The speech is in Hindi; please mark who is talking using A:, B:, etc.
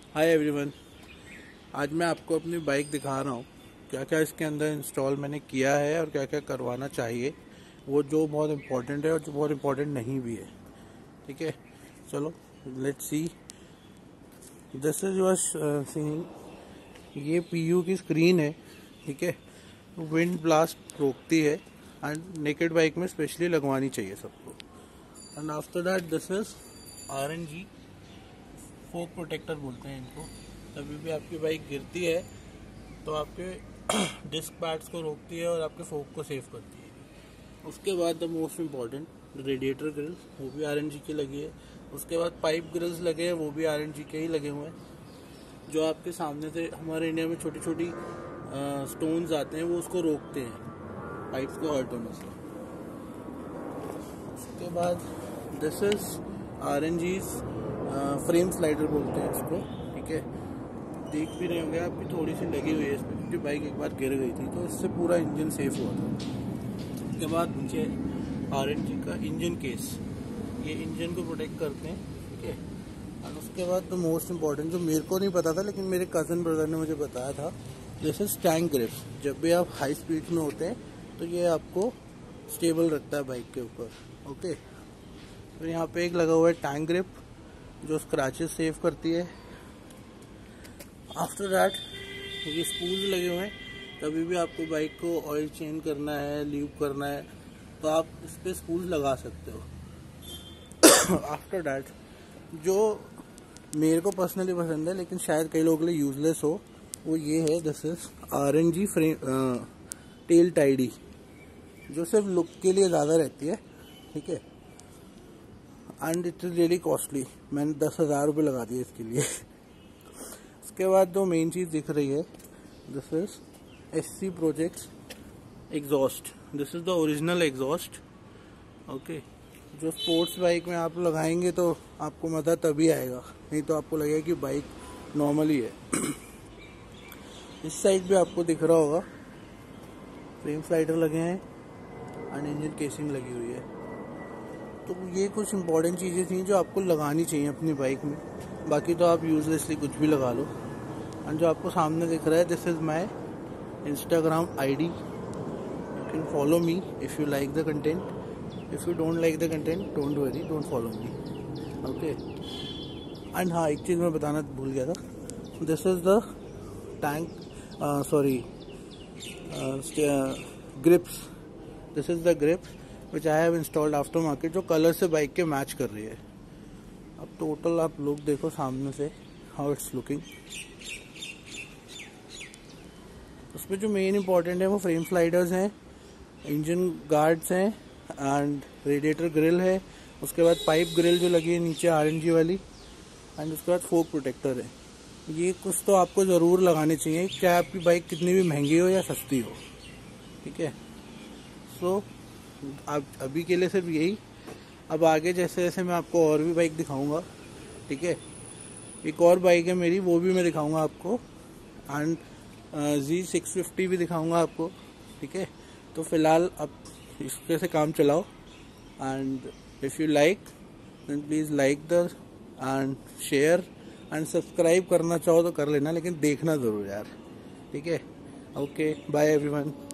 A: हाय एवरीवन, आज मैं आपको अपनी बाइक दिखा रहा हूँ क्या क्या इसके अंदर इंस्टॉल मैंने किया है और क्या क्या करवाना चाहिए, वो जो बहुत इम्पोर्टेंट है और जो बहुत इम्पोर्टेंट नहीं भी है। ठीक है, चलो let's see. This is your seeing, ये पीयू की स्क्रीन है। ठीक है, विंड ब्लास्ट रोकती है एंड नेकेड बाइक में स्पेशली लगवानी चाहिए सबको। And after that this is RNG fork protector बोलते हैं इनको। कभी भी आपकी बाइक गिरती है तो आपके डिस्क पैड्स को रोकती है और आपके फोक को सेव करती है। उसके बाद the most important radiator grill, वो भी RNG की लगी है। उसके बाद पाइप ग्रिल्स लगे हैं, वो भी RNG के ही लगे हुए हैं। जो आपके सामने से हमारे इंडिया में छोटी छोटी स्टोन्स आते हैं, वो उसको रोकते हैं पाइप्स को हर्ट होने से। उसके बाद this is RNG's frame slider बोलते हैं इसको। ठीक है, देख भी रहे होंगे आप, भी थोड़ी सी लगी हुई है इसमें क्योंकि बाइक एक बार गिर गई थी, तो इससे पूरा इंजन सेफ हुआ था। उसके बाद नीचे RNG का इंजन केस, ये इंजन को प्रोटेक्ट करते हैं। ठीक है, और उसके बाद तो मोस्ट इम्पॉर्टेंट, जो मेरे को नहीं पता था लेकिन मेरे कज़न ब्रदर ने मुझे बताया था, जैसे स्टैंक ग्रिप्स। जब भी आप हाई स्पीड में होते हैं तो ये आपको स्टेबल रखता है बाइक के ऊपर। ओके, तो यहाँ पे एक लगा हुआ है टैंक ग्रिप जो स्क्रैचेस सेव करती है। आफ्टर दैट ये स्पूल्स लगे हुए हैं, कभी भी आपको बाइक को ऑयल चेंज करना है, ल्यूब करना है, तो आप इस पर स्पूल्स लगा सकते हो। आफ्टर दैट जो मेरे को पर्सनली पसंद है लेकिन शायद कई लोगों के लिए यूजलेस हो, वो ये है, this is RNG frame tail tidy, जो सिर्फ लुक के लिए ज़्यादा रहती है। ठीक है, and it is really costly, मैंने 10,000 रुपये लगा दिए इसके लिए। उसके बाद जो मेन चीज़ दिख रही है, this is SC projects exhaust. This is the original exhaust. Okay, जो स्पोर्ट्स बाइक में आप लगाएंगे तो आपको मज़ा तभी आएगा, नहीं तो आपको लगेगा कि बाइक नॉर्मल ही है। इस साइड भी आपको दिख रहा होगा, फ्रेम स्लाइडर लगे हैं एंड इंजन केसिंग लगी हुई है। तो ये कुछ इंपॉर्टेंट चीज़ें थी जो आपको लगानी चाहिए अपनी बाइक में। बाकी तो आप यूजलेसली कुछ भी लगा लो। एंड जो आपको सामने दिख रहा है, this is my Instagram ID, you can follow me if you like the content. If you don't like the content, don't worry, don't follow me. Okay, and हाँ, एक चीज़ मैं बताना भूल गया था, this is the tank grips. This is the grips which I have installed after market, जो कलर से बाइक के मैच कर रही है। अब टोटल आप लुक देखो सामने से, हाउ इट्स लुकिंग। उसमें जो मेन इंपॉर्टेंट है वो फ्रेम स्लाइडर्स हैं, इंजन गार्ड्स हैं एंड रेडिएटर ग्रिल है। उसके बाद पाइप ग्रिल जो लगी है नीचे RNG वाली, एंड उसके बाद फोक प्रोटेक्टर है। ये कुछ तो आपको ज़रूर लगाने चाहिए, चाहे आपकी बाइक कितनी भी महंगी हो या सस्ती हो। ठीक है, सो अब अभी के लिए सिर्फ यही। अब आगे जैसे जैसे मैं आपको और भी बाइक दिखाऊंगा। ठीक है, एक और बाइक है मेरी, वो भी मैं दिखाऊंगा आपको, एंड G650 भी दिखाऊंगा आपको। ठीक है, तो फिलहाल अब इसके से काम चलाओ, and if you like then please like the and share and subscribe करना चाहो तो कर लेना, लेकिन देखना ज़रूर यार। ठीक है, ओके, बाय एवरीवन।